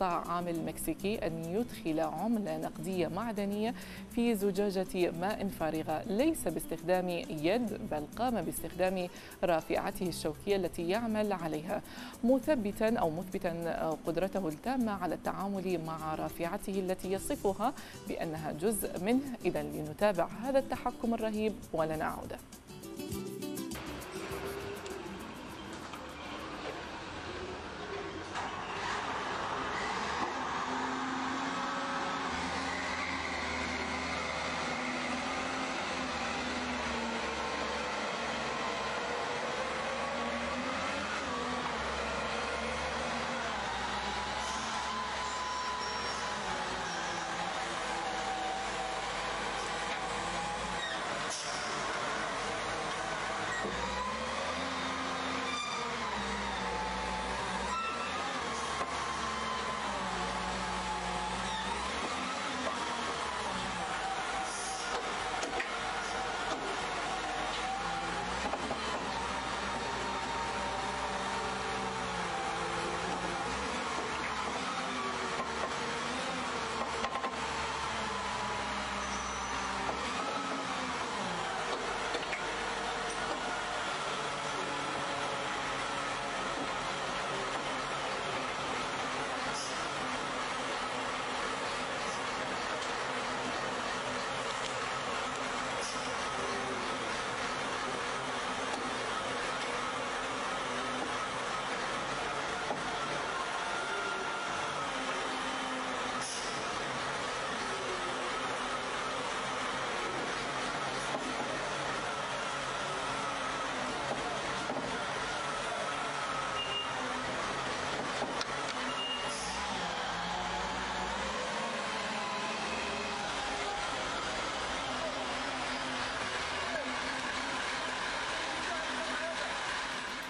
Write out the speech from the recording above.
استطاع عامل مكسيكي أن يدخل عملة نقدية معدنية في زجاجة ماء فارغة ليس باستخدام يد، بل قام باستخدام رافعته الشوكية التي يعمل عليها، مثبتا قدرته التامة على التعامل مع رافعته التي يصفها بأنها جزء منه. إذن لنتابع هذا التحكم الرهيب ولنعود.